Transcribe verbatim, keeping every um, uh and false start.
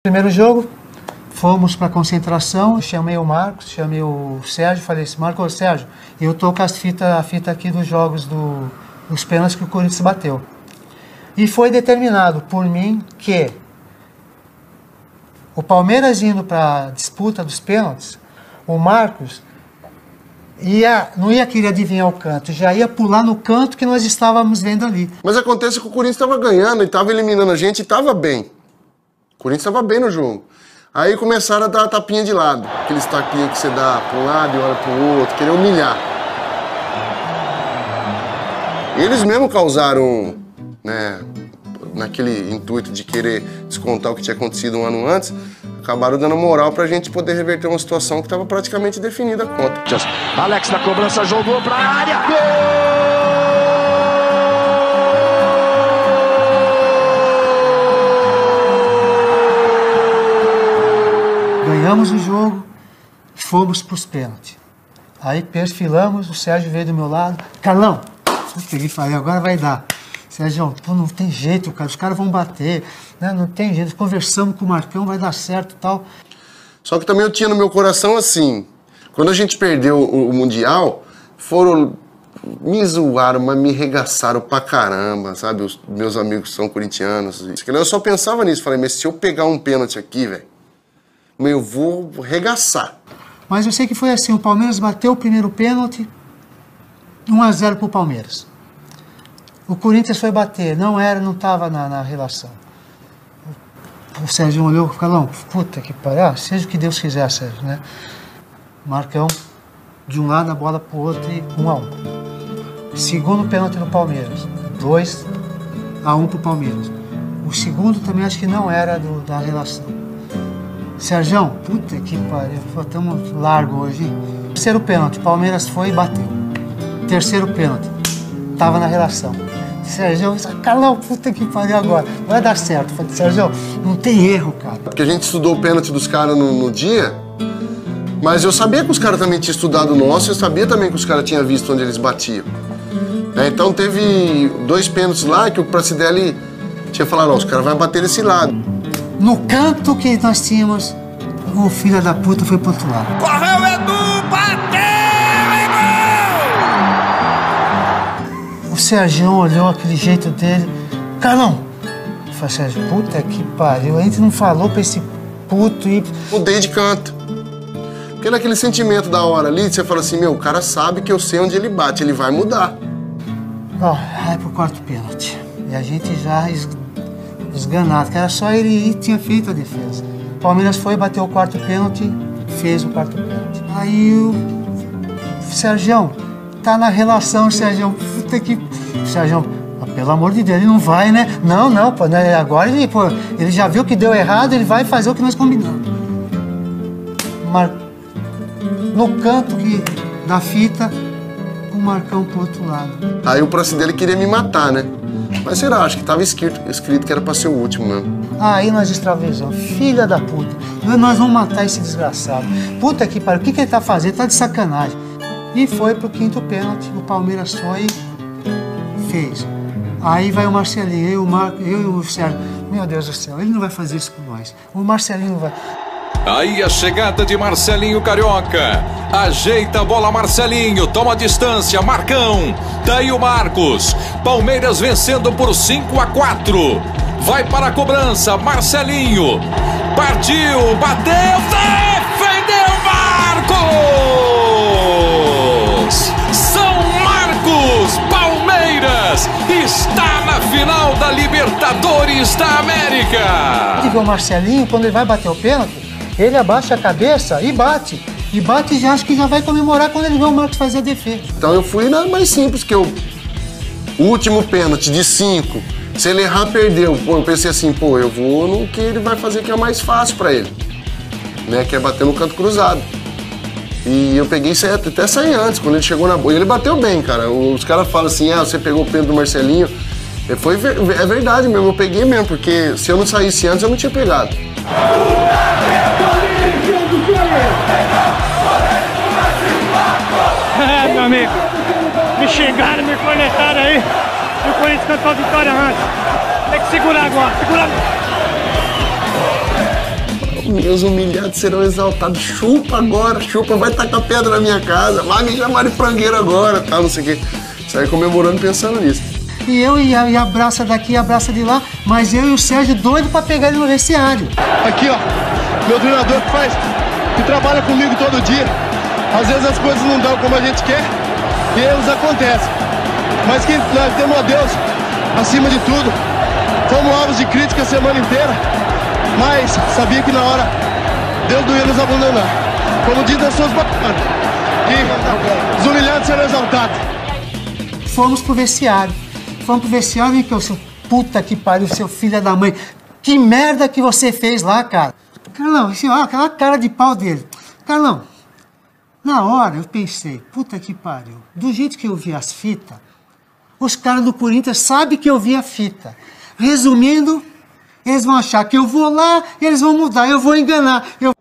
Primeiro jogo, fomos para concentração, chamei o Marcos, chamei o Sérgio, falei assim, Marcos, Sérgio, eu tô com as fita, a fita aqui dos jogos do, dos pênaltis que o Corinthians bateu. E foi determinado por mim que o Palmeiras indo para a disputa dos pênaltis, o Marcos ia, não ia querer adivinhar o canto, já ia pular no canto que nós estávamos vendo ali. Mas acontece que o Corinthians estava ganhando e estava eliminando a gente e estava bem. O Corinthians estava bem no jogo. Aí começaram a dar a tapinha de lado. Aqueles tapinhas que você dá para um lado e olha para o outro, querer humilhar. Eles mesmo causaram, né, naquele intuito de querer descontar o que tinha acontecido um ano antes, acabaram dando moral pra gente poder reverter uma situação que estava praticamente definida a conta. Alex na cobrança jogou pra área, gol! Ganhamos o jogo, fomos para os pênaltis. Aí perfilamos, o Sérgio veio do meu lado. Carlão, eu peguei e falei, agora vai dar. Sérgio, pô, não tem jeito, cara, os caras vão bater, né? Não tem jeito, conversamos com o Marcão, vai dar certo e tal. Só que também eu tinha no meu coração assim, quando a gente perdeu o, o Mundial, foram, me zoaram, mas me regaçaram pra caramba, sabe? Os meus amigos são corintianos. Eu só pensava nisso, falei, mas se eu pegar um pênalti aqui, velho, eu vou regaçar. Mas eu sei que foi assim, o Palmeiras bateu o primeiro pênalti, um a zero pro Palmeiras. O Corinthians foi bater, não era, não estava na, na relação. O Sérgio olhou e falou, puta que pariu, ah, seja o que Deus quiser, Sérgio, né? Marcão, de um lado a bola pro outro e um a um. Segundo pênalti do Palmeiras, dois a um pro Palmeiras. O segundo também acho que não era do, da relação. Sérgio, puta que pariu, estamos largo hoje. Terceiro pênalti, Palmeiras foi e bateu. Terceiro pênalti, tava na relação. Sérgio, Carlão, puta que pariu agora, vai dar certo. Falei, Sérgio, não tem erro, cara. Porque a gente estudou o pênalti dos caras no, no dia, mas eu sabia que os caras também tinham estudado o nosso, eu sabia também que os caras tinham visto onde eles batiam. É, então teve dois pênaltis lá que o Pracidelli tinha falado, ó, os caras vão bater desse lado. No canto que nós tínhamos, o filho da puta foi pro outro lado. Correu, Edu, bateu, é gol! O Sérgio olhou aquele jeito dele. Carlão! Eu falei, Sérgio, puta que pariu. A gente não falou pra esse puto ir. Mudei de canto. Porque naquele sentimento da hora ali, você fala assim, meu, o cara sabe que eu sei onde ele bate, ele vai mudar. Ó, vai pro quarto pênalti. E a gente já es... esganado, que era só ele ir e tinha feito a defesa. O Palmeiras foi, bateu o quarto pênalti, fez o quarto pênalti. Aí o Sérgio, tá na relação, Sérgio, puta que... Sérgio, pelo amor de Deus, ele não vai, né? Não, não, pô, né? Agora ele, pô, ele já viu que deu errado, ele vai fazer o que nós combinamos. Mar... No canto que... da fita, o Marcão pro outro lado. Aí o Pracidelli queria me matar, né? Mas será, acho que tava escrito, escrito que era pra ser o último mesmo. Aí nós extravasamos, filha da puta, nós vamos matar esse desgraçado. Puta que pariu, o que, que ele tá fazendo? Tá de sacanagem. E foi pro quinto pênalti, o Palmeiras foi e fez. Aí vai o Marcelinho, eu, o Mar... eu e o Sérgio. Meu Deus do céu, ele não vai fazer isso com nós. O Marcelinho não vai... Aí a chegada de Marcelinho Carioca. Ajeita a bola, Marcelinho. Toma a distância, Marcão. Daí o Marcos. Palmeiras vencendo por cinco a quatro. Vai para a cobrança, Marcelinho. Partiu, bateu, defendeu Marcos. São Marcos, Palmeiras está na final da Libertadores da América. E o Marcelinho, quando ele vai bater o pênalti, ele abaixa a cabeça e bate. E bate e já acha que já vai comemorar quando ele vê o Marcos fazer a defesa. Então eu fui na mais simples, que eu... O último pênalti de cinco, se ele errar, perdeu. Pô, eu pensei assim, pô, eu vou no que ele vai fazer que é mais fácil pra ele. Né, que é bater no canto cruzado. E eu peguei isso até sair antes, quando ele chegou na bola. E ele bateu bem, cara. Os caras falam assim, ah, você pegou o pênalti do Marcelinho. Foi, é verdade mesmo, eu peguei mesmo, porque se eu não saísse antes, eu não tinha pegado. É, meu amigo, me xingaram, me cornetaram aí, e o Corinthians cantou a vitória antes. Tem que segurar agora, segurar. meus humilhados serão exaltados. Chupa agora, chupa, vai tacar pedra na minha casa, vai me chamar de frangueiro agora, tal, não sei o quê. Sai comemorando pensando nisso. E eu e, a, e abraça daqui e abraça de lá, mas eu e o Sérgio doido pra pegar ele no vestiário. Aqui, ó, meu treinador que faz, que trabalha comigo todo dia. Às vezes as coisas não dão como a gente quer e erros acontecem. Mas que nós temos a Deus acima de tudo. Fomos alvos de crítica a semana inteira, mas sabia que na hora Deus não ia nos abandonar. Como diz as suas bacanas, que os humilhados serão exaltados. Fomos pro vestiário. Fomos pro vestiário e que eu sou puta que pariu, seu filho da mãe. Que merda que você fez lá, cara. Carlão, assim, ó, aquela cara de pau dele. Carlão, na hora eu pensei, puta que pariu. Do jeito que eu vi as fitas, os caras do Corinthians sabem que eu vi a fita. Resumindo, eles vão achar que eu vou lá, eles vão mudar, eu vou enganar. Eu